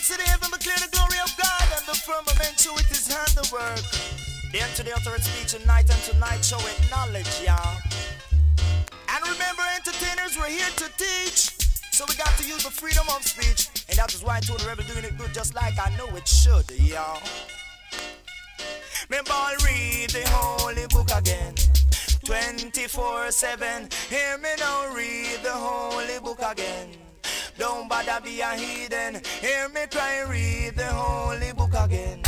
to the heaven, declare the glory of God, and the firmament show it his handiwork. Then to the utterance speech at night, and tonight show it knowledge, y'all. And remember, entertainers, we're here to teach. So we got to use the freedom of speech. And that is why I told the rebel doing it good just like I know it should, y'all. Me boy, read the holy book again 24/7. Hear me now, read the holy book again. Don't bother be a heathen. Hear me cry, read the holy book again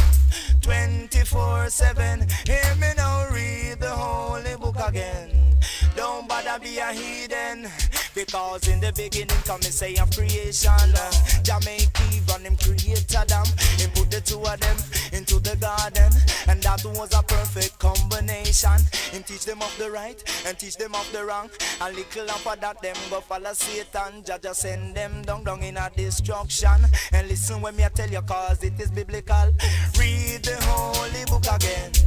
24/7. Hear me now, read the holy book again. Don't bother be a heathen. Because in the beginning come and say of creation, Jah make Eve and him created them. He put the two of them into the garden, and that was a perfect combination. Him teach them of the right and teach them of the wrong. A little after that them go follow Satan. Jah just send them down in a destruction. And listen when me I tell you, cause it is biblical. Read the holy book again